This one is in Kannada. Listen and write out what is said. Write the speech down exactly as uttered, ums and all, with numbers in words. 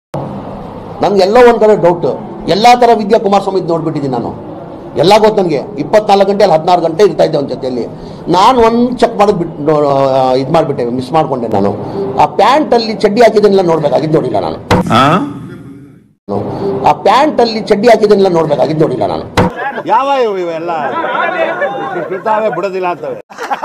ನಂಗೆ ಎಲ್ಲೋ ಒಂದು ಕಡೆ ಡೌಟ್, ಎಲ್ಲ ಥರ ವಿದ್ಯಾ ಕುಮಾರಸ್ವಾಮಿ ನೋಡ್ಬಿಟ್ಟಿದ್ದೀನಿ ನಾನು, ಎಲ್ಲ ಗೊತ್ತು ನನಗೆ. ಇಪ್ಪತ್ನಾಲ್ಕು ಗಂಟೆ ಅಲ್ಲಿ ಹದಿನಾರು ಗಂಟೆ ಇರ್ತಾ ಇದ್ದೆ ಒಂದು ಜೊತೆಯಲ್ಲಿ. ನಾನು ಒಂದು ಚೆಕ್ ಮಾಡೋದು ಬಿಟ್ಟು ಇದು ಮಾಡಿಬಿಟ್ಟೆ, ಮಿಸ್ ಮಾಡಿಕೊಂಡೆ. ನಾನು ಆ ಪ್ಯಾಂಟಲ್ಲಿ ಚಡ್ಡಿ ಹಾಕಿದ್ದನ್ನೆಲ್ಲ ನೋಡ್ಬೇಕಾಗಿದ್ದು ನೋಡಿಲ್ಲ ನಾನು. ಆ ಪ್ಯಾಂಟಲ್ಲಿ ಚಡ್ಡಿ ಹಾಕಿದ್ದನ್ನೆಲ್ಲ ನೋಡ್ಬೇಕಾಗಿದ್ದು ನೋಡಿಲ್ಲ ನಾನು. ಯಾವ ಇವೆಲ್ಲ ಬಿಡೋದಿಲ್ಲ ಅಂತವೆ.